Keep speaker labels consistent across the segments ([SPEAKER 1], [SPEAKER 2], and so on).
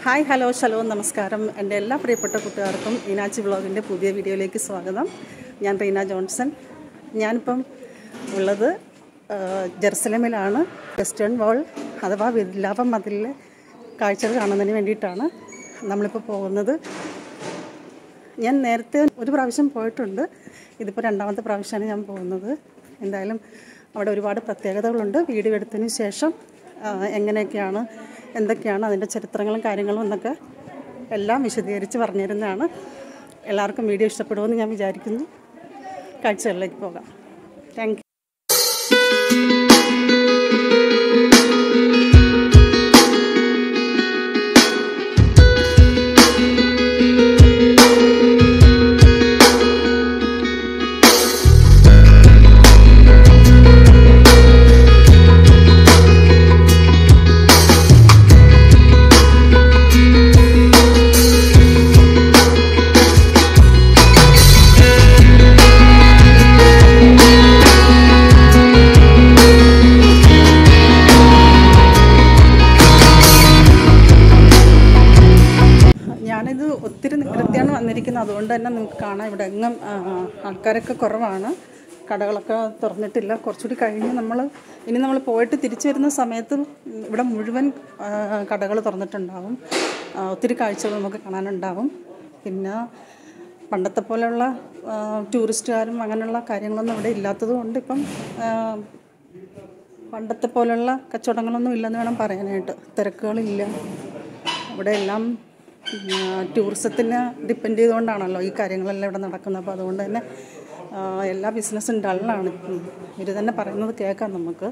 [SPEAKER 1] Hi hello ഷലോ നമസ്കാരം. എൻ്റെ എല്ലാ പ്രിയപ്പെട്ട കൂട്ടുകാർക്കും മീനാച്ചി വ്ളോഗിൻ്റെ പുതിയ വീഡിയോയിലേക്ക് സ്വാഗതം. ഞാൻ റീന ജോൺസൺ. ഞാനിപ്പം ഉള്ളത് ജെറുസലേമിലാണ്. വെസ്റ്റേൺ വാൾ അഥവാ വിലാപ മതിലിലെ കാഴ്ചകൾ കാണുന്നതിന് വേണ്ടിയിട്ടാണ് നമ്മളിപ്പോൾ പോകുന്നത്. ഞാൻ നേരത്തെ ഒരു പ്രാവശ്യം പോയിട്ടുണ്ട്. ഇതിപ്പോൾ രണ്ടാമത്തെ പ്രാവശ്യമാണ് ഞാൻ പോകുന്നത്. എന്തായാലും അവിടെ ഒരുപാട് പ്രത്യേകതകളുണ്ട്. വീഡിയോ എടുത്തതിന് ശേഷം എങ്ങനെയൊക്കെയാണ് എന്തൊക്കെയാണ് അതിൻ്റെ ചരിത്രങ്ങളും കാര്യങ്ങളും എന്നൊക്കെ എല്ലാം വിശദീകരിച്ച് പറഞ്ഞു തരുന്നതാണ്. എല്ലാവർക്കും വീഡിയോ ഇഷ്ടപ്പെടുമെന്ന് ഞാൻ വിചാരിക്കുന്നു. കാഴ്ചകളിലേക്ക് പോകാം. Thank you. ഞാനിത് ഒത്തിരി കൃത്യമാണ് വന്നിരിക്കുന്നത്. അതുകൊണ്ട് തന്നെ നിങ്ങൾക്ക് കാണാം ഇവിടെ എങ്ങും ആൾക്കാരൊക്കെ കുറവാണ്. കടകളൊക്കെ തുറന്നിട്ടില്ല. കുറച്ചുകൂടി കഴിഞ്ഞ് ഇനി നമ്മൾ പോയിട്ട് തിരിച്ചു വരുന്ന സമയത്ത് ഇവിടെ മുഴുവൻ കടകൾ തുറന്നിട്ടുണ്ടാവും. ഒത്തിരി കാഴ്ചകൾ നമുക്ക് കാണാനുണ്ടാവും. പിന്നെ പണ്ടത്തെ പോലെയുള്ള ടൂറിസ്റ്റുകാരും അങ്ങനെയുള്ള കാര്യങ്ങളൊന്നും ഇവിടെ ഇല്ലാത്തത് കൊണ്ട് ഇപ്പം പണ്ടത്തെ പോലെയുള്ള കച്ചവടങ്ങളൊന്നും ഇല്ലെന്ന് വേണം പറയാനായിട്ട്. തിരക്കുകളില്ല. ഇവിടെ എല്ലാം ടൂറിസത്തിനെ ഡിപ്പെൻഡ് ചെയ്തുകൊണ്ടാണല്ലോ ഈ കാര്യങ്ങളെല്ലാം ഇവിടെ നടക്കുന്നത്. അപ്പോൾ അതുകൊണ്ട് തന്നെ എല്ലാ ബിസിനസ്സും ഡള്ളാണ്. ഇവർ തന്നെ പറയുന്നത് കേൾക്കാം നമുക്ക്.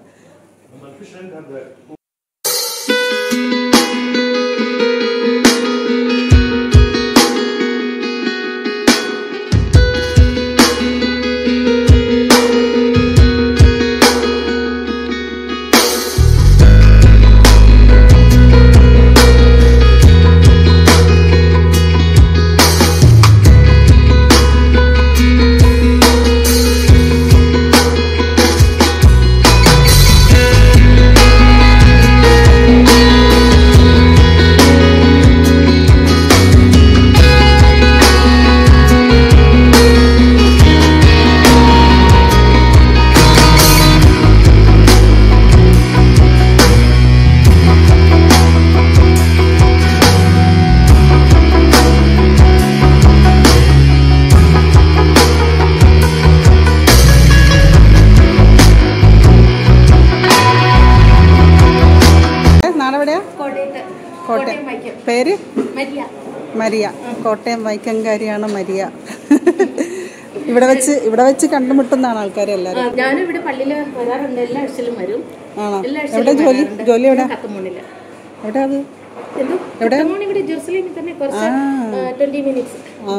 [SPEAKER 1] പേര് മരിയ. കോട്ടയം വൈക്കംകാരിയാണ് മരിയ. ഇവിടെ വെച്ച് കണ്ടുമുട്ടുന്നതാണ് ആൾക്കാർ എല്ലാവരും.
[SPEAKER 2] ഞാനും ഇവിടെ പള്ളിയിൽ വരാറുണ്ട്. എല്ലാ ആഴ്ചയിലും വരും.
[SPEAKER 1] ആണോ? എവിടെ ജോലി എവിടെ? എവിടെ അത്?
[SPEAKER 2] എവിടെ? ഇവിടെ ജെറുസലേമിൽ തന്നെ കുറച്ച് 20 മിനിറ്റ്സ്.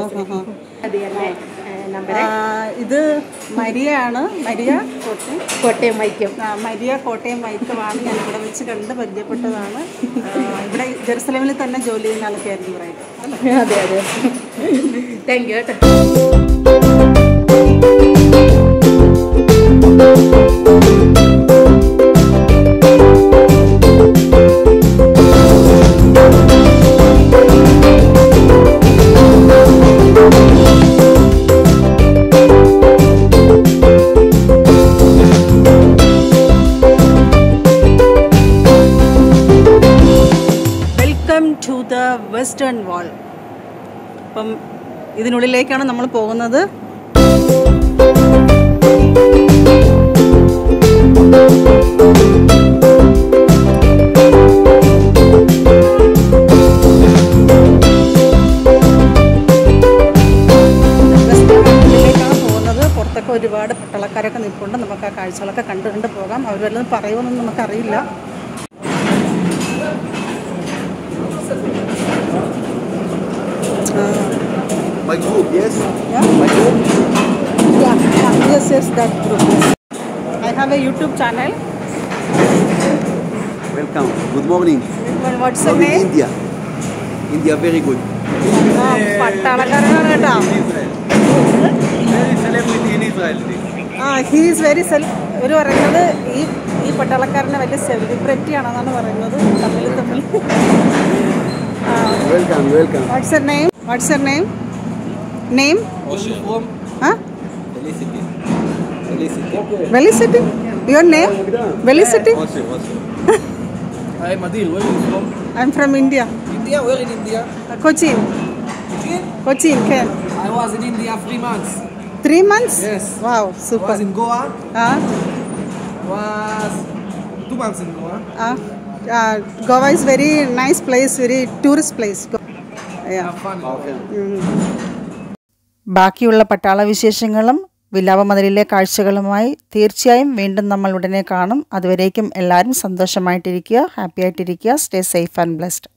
[SPEAKER 1] ഇത് മരിയാണ്. മരിയ
[SPEAKER 2] കോട്ടയം വൈക്കം.
[SPEAKER 1] മരിയ കോട്ടയം വൈക്കമാണ്. ഞാൻ ഇവിടെ വെച്ച് കണ്ട് പരിചയപ്പെട്ടതാണ്. ഇവിടെ ജെറുസലേമിൽ തന്നെ ജോലി ചെയ്യുന്ന ആൾക്കായിരുന്നു പറയുന്നത്.
[SPEAKER 2] അതെ അതെ. താങ്ക് യു കേട്ടോ.
[SPEAKER 1] To the Western Wall. അപ്പം ഇതിനുള്ളിലേക്കാണ് നമ്മൾ പോകുന്നത്. പുറത്തൊക്കെ ഒരുപാട് പട്ടാളക്കാരൊക്കെ നിൽപ്പുണ്ട്. നമുക്ക് ആ കാഴ്ചകളൊക്കെ കണ്ട് പോകാം. അവർ വല്ലതും പറയുമെന്നൊന്നും നമുക്കറിയില്ല.
[SPEAKER 3] My group, yes?
[SPEAKER 1] Yeah?
[SPEAKER 3] My group?
[SPEAKER 1] Yeah. Yes, that group. I have a YouTube channel.
[SPEAKER 3] Welcome. Good morning.
[SPEAKER 1] What's the name?
[SPEAKER 3] India. India, very good.
[SPEAKER 1] പട്ടാളക്കാരനാണ് കേട്ടോ.
[SPEAKER 3] Very celebrity in Israel.
[SPEAKER 1] he is very ഒരു പറയുന്നത് ഈ പട്ടാളക്കാരനെ വലിയ celebrity ആണെന്നാണ് പറയുന്നത്. തമ്മിൽ
[SPEAKER 3] welcome, welcome.
[SPEAKER 1] What's your name? What's your name? Name?
[SPEAKER 3] From
[SPEAKER 1] Huh?
[SPEAKER 3] Felicity. Felicity.
[SPEAKER 1] Velicity? Your name? Velicity?
[SPEAKER 4] Hi, Madhir, where are you from?
[SPEAKER 1] I'm from India.
[SPEAKER 4] India? Where in India?
[SPEAKER 1] Cochin. Cochin, Ken.
[SPEAKER 4] I was in India 3 months.
[SPEAKER 1] 3 months?
[SPEAKER 4] Yes.
[SPEAKER 1] Wow,
[SPEAKER 4] I
[SPEAKER 1] super.
[SPEAKER 4] was in Goa.
[SPEAKER 1] Uh,
[SPEAKER 4] Was 2 months in Goa.
[SPEAKER 1] Goa is very nice place, very tourist place. Yeah.
[SPEAKER 4] Have fun.
[SPEAKER 1] ബാക്കിയുള്ള പട്ടാള വിശേഷങ്ങളും വിലാപമതിലിലെ കാഴ്ചകളുമായി തീർച്ചയായും വീണ്ടും നമ്മൾ ഉടനെ കാണും. അതുവരേക്കും എല്ലാവരും സന്തോഷമായിട്ടിരിക്കുക, ഹാപ്പി ആയിട്ടിരിക്കുക. Stay safe and blessed.